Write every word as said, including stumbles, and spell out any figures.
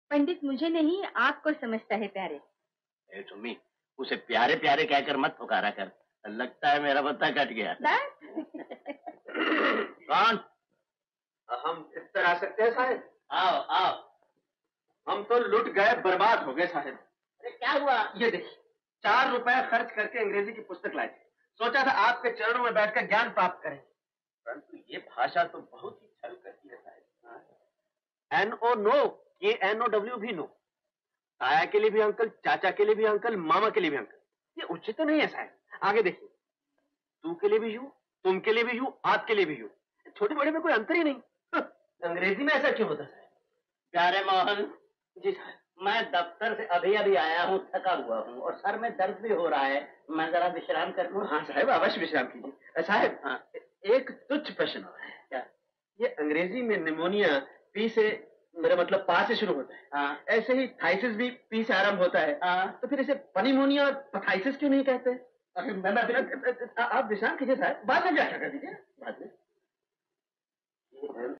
पंडित मुझे नहीं, आपको समझता है प्यारे। ए सुमी, उसे प्यारे प्यारे कहकर मत पुकारा कर, लगता है मेरा पत्ता कट गया। कौन? हम भीतर आ सकते हैं साहब? आओ आओ। हम तो लुट गए, बर्बाद हो गए साहब। अरे क्या हुआ? ये देखिए, चार रुपए खर्च करके अंग्रेजी की पुस्तक लाए थे। सोचा था आपके चरणों में बैठकर ज्ञान प्राप्त करें, परंतु ये भाषा तो बहुत ही छल करती है साहब। एन ओ नो, ये एन ओ डब्ल्यू भी नो। ताया के लिए भी अंकल, चाचा के लिए भी अंकल, मामा के लिए भी अंकल। ये उचित तो नहीं है साहब। आगे देखिए, तू के लिए भी यू, तुम के लिए भी यू, आप के लिए भी यू। छोटे बड़े में कोई अंतर ही नहीं। अंग्रेजी में ऐसा क्यों होता है? प्यारे मोहन जी साहब। मैं दफ्तर से अभी अभी आया हूँ, थका हुआ हूँ और सर में दर्द भी हो रहा है। मैं जरा विश्राम कर लूँ? हाँ साहब, अवश्य विश्राम कीजिए। साहब हाँ। एक तुच्छ प्रश्न है। क्या? ये अंग्रेजी में निमोनिया पी से, मेरा मतलब पा से शुरू होता है। हाँ। ऐसे ही थाइसिस भी पी से आरंभ होता है। हाँ। तो फिर इसे पनीमोनिया और पथाइसिस क्यों नहीं कहते? मैं, मैं, आप विश्राम कीजिए साहब, बाद में व्याख्या कर दीजिए। बाद में